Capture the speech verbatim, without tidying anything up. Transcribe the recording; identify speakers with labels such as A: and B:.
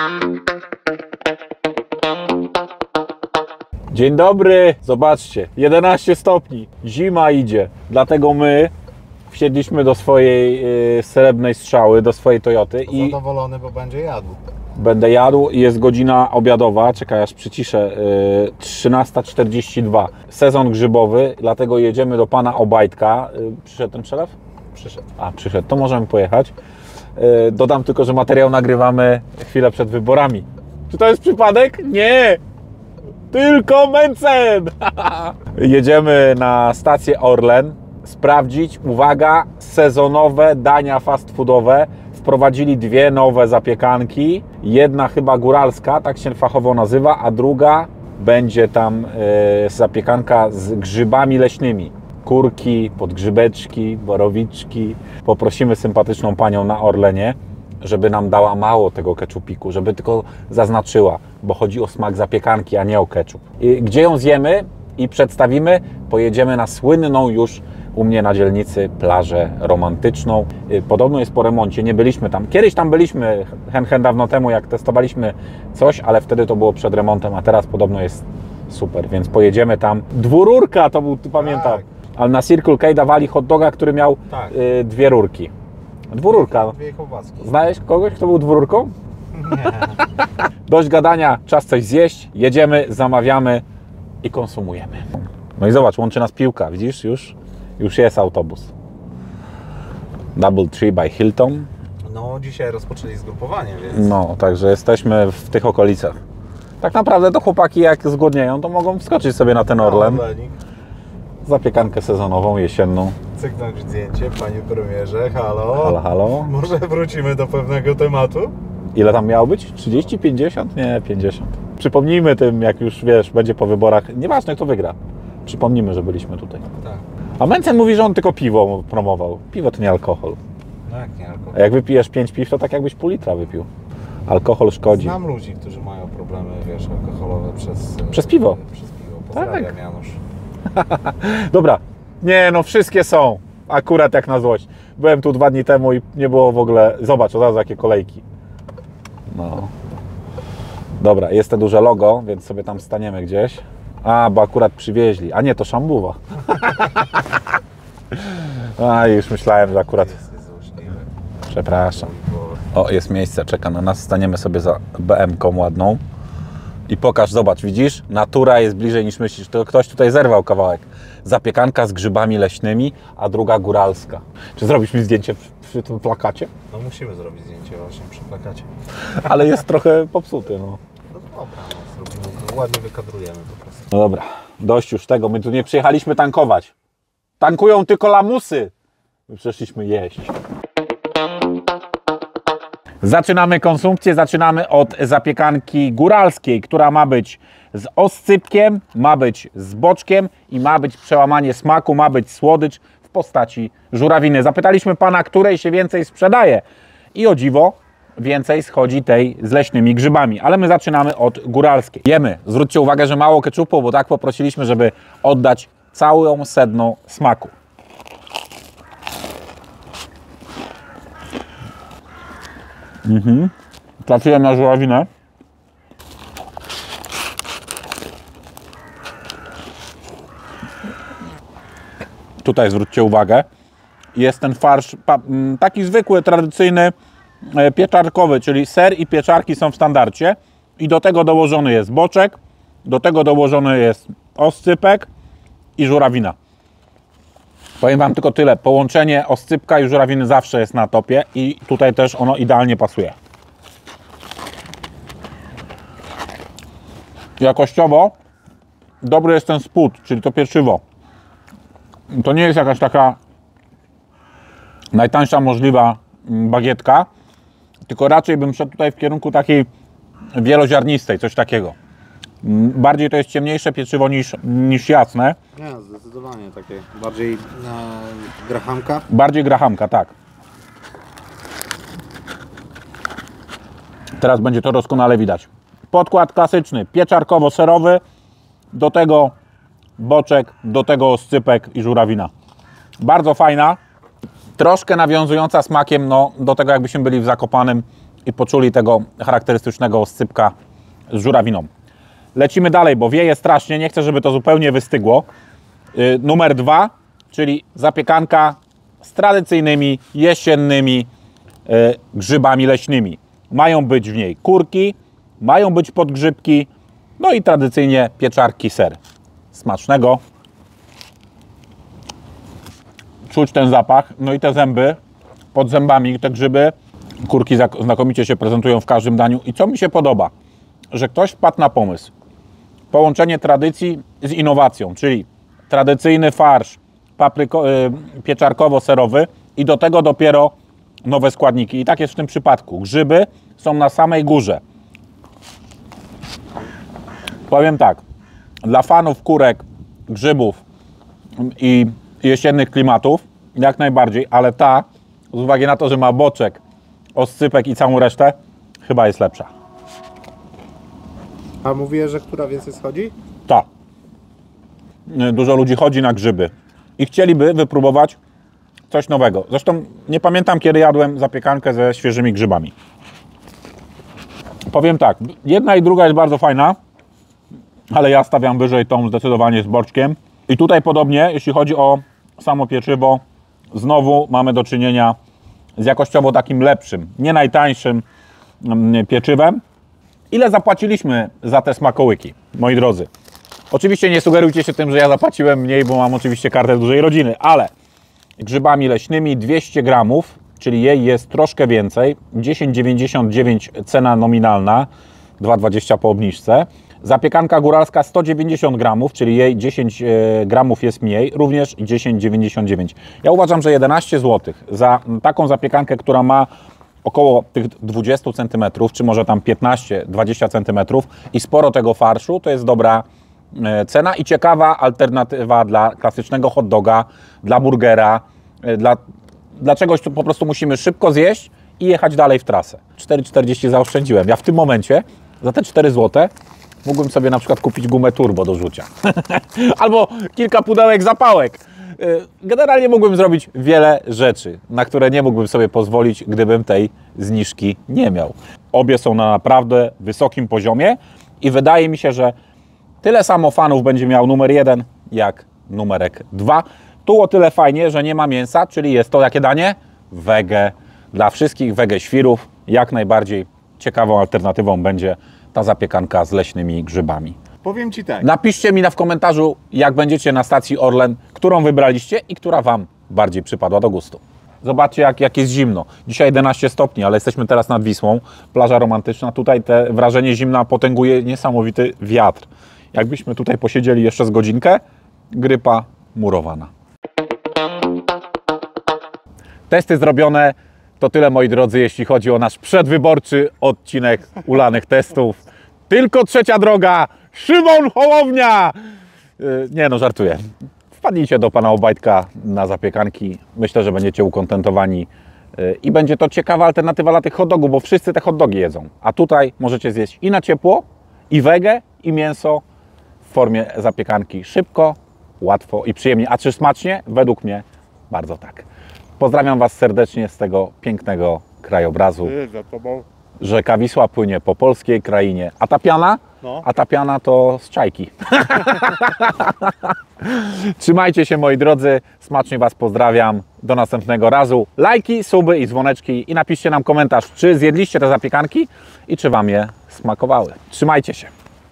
A: Dzień dobry, zobaczcie, jedenaście stopni, zima idzie, dlatego my wsiedliśmy do swojej y, srebrnej strzały, do swojej Toyoty i
B: zadowolony, bo będzie jadł.
A: Będę jadł i jest godzina obiadowa, czekaj aż przyciszę, y, trzynasta czterdzieści dwa. Sezon grzybowy, dlatego jedziemy do pana Obajtka. Y, przyszedł ten przelew?
B: Przyszedł.
A: A, przyszedł, to możemy pojechać. Y, dodam tylko, że materiał nagrywamy chwilę przed wyborami. Czy to jest przypadek? Nie! Tylko Mencen! Jedziemy na stację Orlen sprawdzić, uwaga, sezonowe dania fast foodowe. Wprowadzili dwie nowe zapiekanki. Jedna chyba góralska, tak się fachowo nazywa, a druga będzie tam e, zapiekanka z grzybami leśnymi. Kurki, podgrzybeczki, borowiczki. Poprosimy sympatyczną panią na Orlenie, żeby nam dała mało tego keczupiku, żeby tylko zaznaczyła, bo chodzi o smak zapiekanki, a nie o keczup. I gdzie ją zjemy i przedstawimy, pojedziemy na słynną już u mnie na dzielnicy plażę romantyczną. Podobno jest po remoncie, nie byliśmy tam. Kiedyś tam byliśmy, hen, hen dawno temu, jak testowaliśmy coś, ale wtedy to było przed remontem, a teraz podobno jest super, więc pojedziemy tam. Dwururka to był, ty pamiętam, tak. Ale na Circle K dawali hot doga, który miał tak. y, dwie rurki. Dwururka.
B: Dwie kiełbaski.
A: Znałeś kogoś, kto był dwururką?
B: Nie.
A: Dość gadania, czas coś zjeść, jedziemy, zamawiamy i konsumujemy. No i zobacz, łączy nas piłka, widzisz? Już, już jest autobus. Double Tree by Hilton.
B: No, dzisiaj rozpoczęli zgrupowanie, więc...
A: No, także jesteśmy w tych okolicach. Tak naprawdę to chłopaki jak zgłodnieją, to mogą wskoczyć sobie na ten Orlen.
B: No,
A: zapiekankę sezonową, jesienną.
B: Cyknąć zdjęcie, panie premierze, halo.
A: Halo, halo.
B: Może wrócimy do pewnego tematu?
A: Ile tam miało być? trzydzieści, pięćdziesiąt? Nie, pięćdziesiąt. Przypomnijmy tym, jak już wiesz, będzie po wyborach, nieważne kto wygra. Przypomnijmy, że byliśmy tutaj.
B: Tak.
A: A Mencen mówi, że on tylko piwo promował. Piwo to nie alkohol.
B: No jak nie alkohol?
A: A jak wypijesz pięć piw, to tak jakbyś pół litra wypił. Alkohol szkodzi.
B: Znam ludzi, którzy mają problemy, wiesz, alkoholowe przez...
A: Przez piwo.
B: Przez piwo. Pozdrawiam,
A: Tak.
B: Janusz.
A: Dobra, nie no, wszystkie są. Akurat jak na złość. Byłem tu dwa dni temu i nie było w ogóle... Zobacz, od razu jakie kolejki. No. Dobra, jest te duże logo, więc sobie tam staniemy gdzieś. A, bo akurat przywieźli. A nie, to szambuwa. A, już myślałem, że akurat...
B: Jest, jest złośliwy.
A: Przepraszam. O, jest miejsce, czeka na nas. Staniemy sobie za B M-ką ładną. I pokaż, zobacz, widzisz? Natura jest bliżej niż myślisz. To ktoś tutaj zerwał kawałek. Zapiekanka z grzybami leśnymi, a druga góralska. Czy zrobisz mi zdjęcie przy, przy tym plakacie?
B: No musimy zrobić zdjęcie właśnie przy plakacie.
A: Ale jest trochę popsuty, no.
B: No dobra, no, zrobimy, ładnie wykadrujemy po prostu.
A: No dobra, dość już tego. My tu nie przyjechaliśmy tankować. Tankują tylko lamusy. My przyszliśmy jeść. Zaczynamy konsumpcję, zaczynamy od zapiekanki góralskiej, która ma być z oscypkiem, ma być z boczkiem i ma być przełamanie smaku, ma być słodycz w postaci żurawiny. Zapytaliśmy pana, której się więcej sprzedaje i o dziwo więcej schodzi tej z leśnymi grzybami, ale my zaczynamy od góralskiej. Jemy. Zwróćcie uwagę, że mało keczupu, bo tak poprosiliśmy, żeby oddać całą sedno smaku. Mhm. Trafiłem na żurawinę. Tutaj zwróćcie uwagę. Jest ten farsz taki zwykły, tradycyjny, pieczarkowy, czyli ser i pieczarki są w standardzie. I do tego dołożony jest boczek, do tego dołożony jest oscypek i żurawina. Powiem wam tylko tyle, połączenie oscypka i żurawiny zawsze jest na topie i tutaj też ono idealnie pasuje. Jakościowo dobry jest ten spód, czyli to pieczywo. To nie jest jakaś taka najtańsza możliwa bagietka, tylko raczej bym szedł tutaj w kierunku takiej wieloziarnistej, coś takiego. Bardziej to jest ciemniejsze pieczywo niż, niż jasne.
B: Nie, zdecydowanie takie bardziej na grahamka.
A: Bardziej grahamka, tak. Teraz będzie to doskonale widać. Podkład klasyczny, pieczarkowo-serowy, do tego boczek, do tego oscypek i żurawina. Bardzo fajna, troszkę nawiązująca smakiem no, do tego, jakbyśmy byli w Zakopanem i poczuli tego charakterystycznego oscypka z żurawiną. Lecimy dalej, bo wieje strasznie, nie chcę, żeby to zupełnie wystygło. Yy, numer dwa, czyli zapiekanka z tradycyjnymi, jesiennymi yy, grzybami leśnymi. Mają być w niej kurki, mają być podgrzybki, no i tradycyjnie pieczarki, ser. Smacznego. Czuć ten zapach, no i te zęby, pod zębami te grzyby. Kurki znakomicie się prezentują w każdym daniu. I co mi się podoba, że ktoś wpadł na pomysł. Połączenie tradycji z innowacją, czyli tradycyjny farsz papryko, pieczarkowo-serowy i do tego dopiero nowe składniki. I tak jest w tym przypadku. Grzyby są na samej górze. Powiem tak, dla fanów kurek, grzybów i jesiennych klimatów jak najbardziej, ale ta, z uwagi na to, że ma boczek, oscypek i całą resztę, chyba jest lepsza.
B: A mówię, że która więcej schodzi?
A: Ta. Dużo ludzi chodzi na grzyby i chcieliby wypróbować coś nowego. Zresztą nie pamiętam, kiedy jadłem zapiekankę ze świeżymi grzybami. Powiem tak, jedna i druga jest bardzo fajna, ale ja stawiam wyżej tą zdecydowanie z boczkiem. I tutaj podobnie, jeśli chodzi o samo pieczywo, znowu mamy do czynienia z jakościowo takim lepszym, nie najtańszym pieczywem. Ile zapłaciliśmy za te smakołyki, moi drodzy? Oczywiście nie sugerujcie się tym, że ja zapłaciłem mniej, bo mam oczywiście kartę dużej rodziny, ale grzybami leśnymi dwieście gramów, czyli jej jest troszkę więcej, dziesięć dziewięćdziesiąt dziewięć cena nominalna, dwa dwadzieścia po obniżce. Zapiekanka góralska sto dziewięćdziesiąt gramów, czyli jej dziesięć gramów jest mniej, również dziesięć dziewięćdziesiąt dziewięć. Ja uważam, że jedenaście złotych za taką zapiekankę, która ma około tych dwadzieścia centymetrów, czy może tam piętnaście dwadzieścia centymetrów i sporo tego farszu, to jest dobra cena i ciekawa alternatywa dla klasycznego hot doga, dla burgera, dla, dla czegoś, co po prostu musimy szybko zjeść i jechać dalej w trasę. cztery czterdzieści zaoszczędziłem. Ja w tym momencie za te cztery złote mógłbym sobie na przykład kupić gumę turbo do rzucia. Albo kilka pudełek zapałek. Generalnie mógłbym zrobić wiele rzeczy, na które nie mógłbym sobie pozwolić, gdybym tej zniżki nie miał. Obie są na naprawdę wysokim poziomie i wydaje mi się, że tyle samo fanów będzie miał numer jeden, jak numerek dwa. Tu o tyle fajnie, że nie ma mięsa, czyli jest to jakie danie? Wege. Dla wszystkich wege świrów jak najbardziej ciekawą alternatywą będzie ta zapiekanka z leśnymi grzybami.
B: Powiem Ci tak.
A: Napiszcie mi na w komentarzu, jak będziecie na stacji Orlen, którą wybraliście i która Wam bardziej przypadła do gustu. Zobaczcie, jak, jak jest zimno. Dzisiaj jedenaście stopni, ale jesteśmy teraz nad Wisłą. Plaża romantyczna. Tutaj te wrażenie zimna potęguje niesamowity wiatr. Jakbyśmy tutaj posiedzieli jeszcze z godzinkę, grypa murowana. Testy zrobione. To tyle, moi drodzy, jeśli chodzi o nasz przedwyborczy odcinek ulanych testów. Tylko trzecia droga! Szymon Hołownia! Yy, nie no, żartuję. Wpadnijcie do pana Obajtka na zapiekanki. Myślę, że będziecie ukontentowani yy, i będzie to ciekawa alternatywa dla tych hot dogów, bo wszyscy te hot dogi jedzą. A tutaj możecie zjeść i na ciepło, i wege, i mięso w formie zapiekanki. Szybko, łatwo i przyjemnie. A czy smacznie? Według mnie bardzo tak. Pozdrawiam Was serdecznie z tego pięknego krajobrazu.
B: Za tobą.
A: Rzeka Wisła płynie po polskiej krainie. A ta piana?
B: No.
A: A ta piana to z czajki. Trzymajcie się, moi drodzy. Smacznie Was pozdrawiam. Do następnego razu. Lajki, suby i dzwoneczki. I napiszcie nam komentarz, czy zjedliście te zapiekanki i czy Wam je smakowały. Trzymajcie się.